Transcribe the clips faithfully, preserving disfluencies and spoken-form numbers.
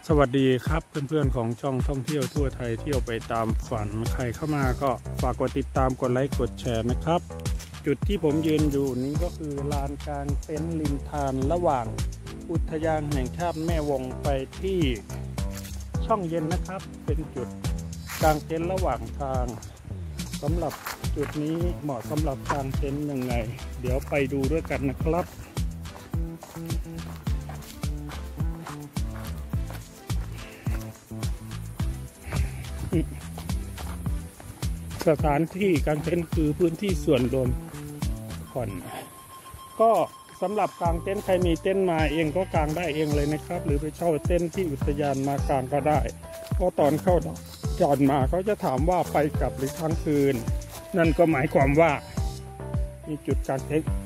สวัสดีครับเพื่อนๆของช่องท่องเที่ยวทั่วไทยเที่ยวไปตามฝันใครเข้ามาก็ฝากกดติดตามกดไลค์กดแชร์นะครับจุดที่ผมยืนอยู่นี้ก็คือลานกลางเต็นท์ริมทานระหว่างอุทยานแห่งชาติแม่วงไปที่ช่องเย็นนะครับเป็นจุดกลางเต็นท์ระหว่างทางสำหรับจุดนี้เหมาะสำหรับกลางเต็นท์ยังไงเดี๋ยวไปดูด้วยกันนะครับสถานที่กางเต็นท์คือพื้นที่ส่วนรวมผ่อนก็สำหรับกางเต็นท์ใครมีเต็นท์มาเองก็กางได้เองเลยนะครับหรือไปเช่าเต็นท์ที่อุทยานมากางก็ได้เพราะตอนเข้าจอดมาเขาจะถามว่าไปกลับหรือค้างคืนนั่นก็หมายความว่ามีจุดกางเต็นท์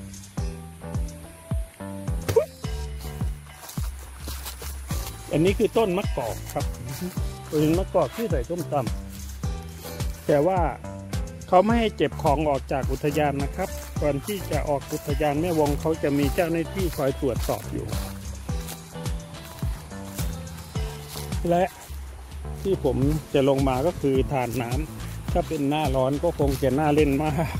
อันนี้คือต้นมะกอกครับเป็นมะกอกที่ใส่ส้มตำแต่ว่าเขาไม่ให้เก็บของออกจากอุทยานนะครับก่อนที่จะออกอุทยานแม่วงเขาจะมีเจ้าหน้าที่คอยตรวจสอบอยู่และที่ผมจะลงมาก็คือทานน้ำถ้าเป็นหน้าร้อนก็คงจะน่าเล่นมาก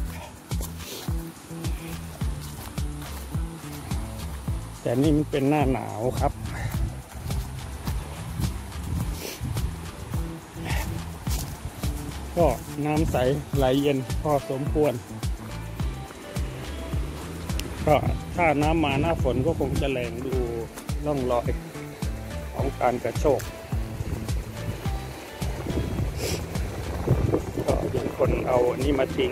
แต่นี่มันเป็นหน้าหนาวครับก็น้ำใสไหลเย็นพอสมควรก็ถ้าน้ำมาหน้าฝนก็คงจะแรงดูร่องรอยของการกระโชกก็มีคนเอาอันนี้มาทิ้ง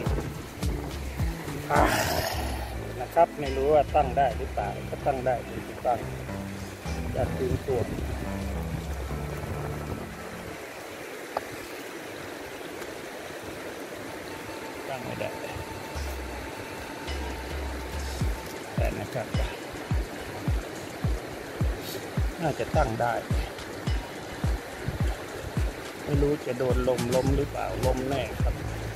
นะครับไม่รู้ว่าตั้งได้หรือเปล่าก็ตั้งได้หรือตั้งจะทิ้งตัวตั้งไม่ได้แต่นะครับน่าจะตั้งได้ไม่รู้จะโดนลมล้มหรือเปล่าล้มแน่ครับ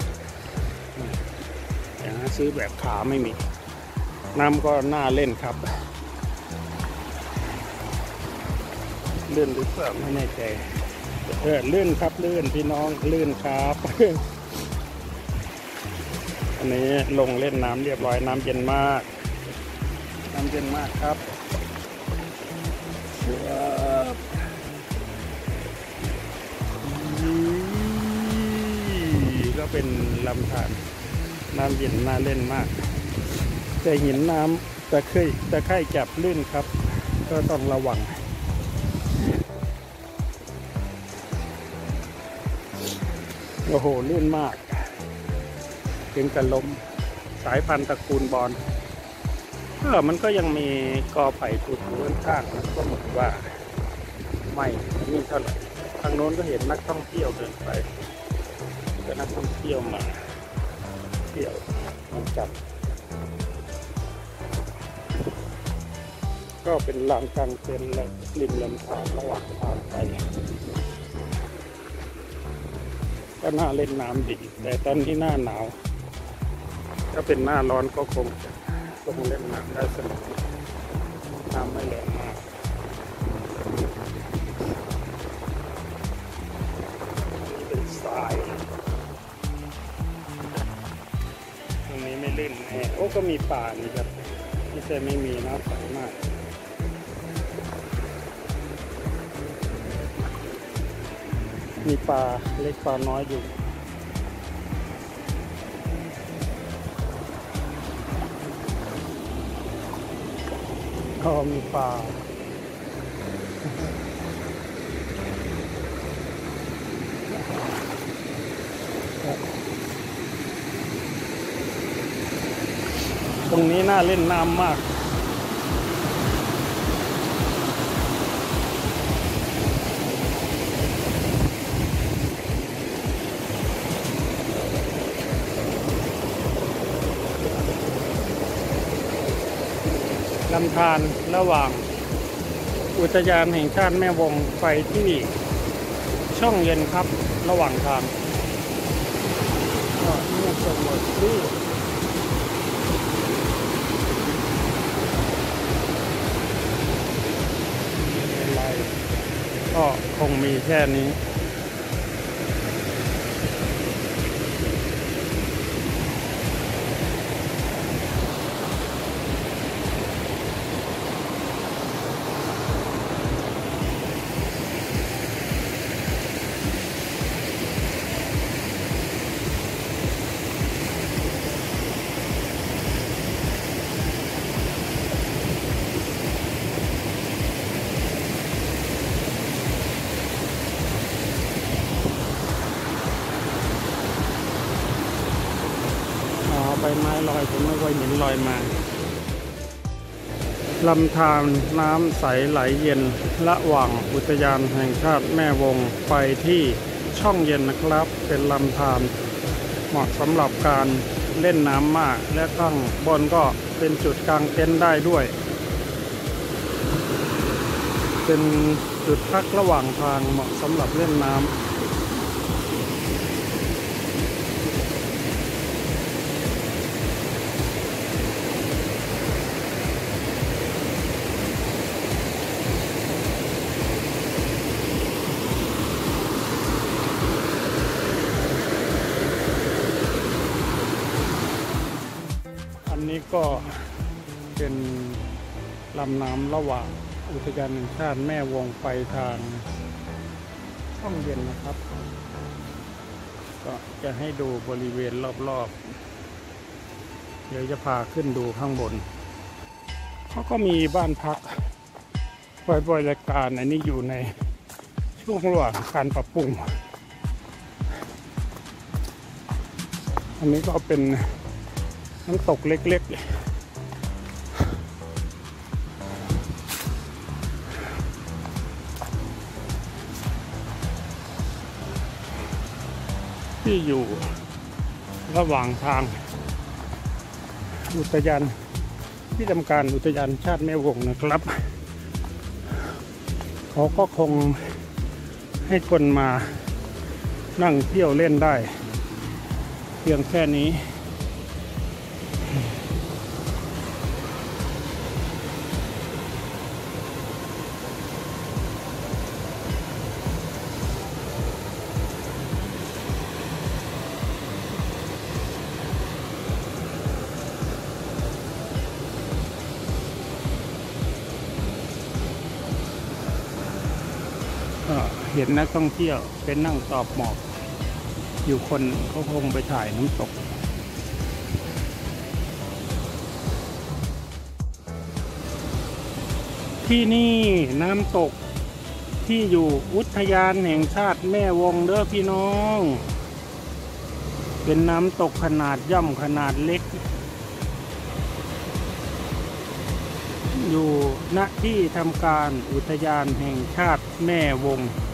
อย่างนั้นซื้อแบบขาไม่มีน้ำก็น่าเล่นครับเลื่อนหรือเปล่าไม่แน่ใจเออลื่นครับลื่นพี่น้องลื่นครับอันนี้ลงเล่นน้ำเรียบร้อยน้ำเย็นมากน้ำเย็นมากครับก็เป็นลำธารน้ำเย็นน่าเล่นมากแต่หินน้ำตะไคร่ตะไคร่จับลื่นครับก็ต้องระวังโอ้โหลื่นมากถึงกับล้มสายพันธุ์ตระกูลบอลเออมันก็ยังมีกอไผ่ถูกพื้นข้างนะก็เหมือนว่าไม่นี่เท่าไหร่ทางโน้นก็เห็นนักท่องเที่ยวเดินไปก็นักท่องเที่ยวมาเที่ยวมันจับก็เป็นลานกลางเต็นท์และริมลำธารระหว่างทางไปก็น่าเล่นน้ำดีแต่ตอนที่หน้าหนาวถ้าเป็นหน้าร้อนก็คงจะคงเล่นน้ำได้สนุกน้ำไม่แรงมากนี่เป็นทรายตรงนี้ไม่เล่นแน่โอ้ก็มีป่านี่ครับที่แต่ไม่มีน้ำใสมากมีปลาเล็กปลาน้อยอยู่ก็มีปลาตรงนี้น่าเล่นน้ำมากลำธารระหว่างอุทยานแห่งชาติแม่วงไปที่ช่องเย็นครับระหว่างทางก็นี่สมมติที่ ก็แค่นี้ใบไม้ลอยผมไม่ค่อยเห็นลอยมาลำธารน้ำใสไหลเย็นระหว่างอุทยานแห่งชาติแม่วงไปที่ช่องเย็นนะครับเป็นลำธารเหมาะสำหรับการเล่นน้ำมากและข้างบนก็เป็นจุดกางเต็นท์ได้ด้วยเป็นจุดพักระหว่างทางเหมาะสำหรับเล่นน้ำอันนี้ก็เป็นลำน้ำระหว่างอุทยานแห่งชาติแม่วงไปทางช่องเย็นนะครับก็จะให้ดูบริเวณรอบๆเดี๋ยวจะพาขึ้นดูข้างบนเขาก็มีบ้านพักไว้บริการอันนี้อยู่ในช่วงระหว่างการปรับปรุงอันนี้ก็เป็นน้ำตกเล็กๆที่อยู่ระหว่างทางอุทยานที่ทำการอุทยานชาติแม่วงนะครับเขาก็คงให้คนมานั่งเที่ยวเล่นได้เพียงแค่นี้เห็นนักท่องเที่ยวเป็นนั่งตอบหมอกอยู่คนเขาคงไปถ่ายน้ำตกที่นี่น้ำตกที่อยู่อุทยานแห่งชาติแม่วงเด้อพี่น้องเป็นน้ำตกขนาดย่อมขนาดเล็กอยู่ณที่ทำการอุทยานแห่งชาติแม่วง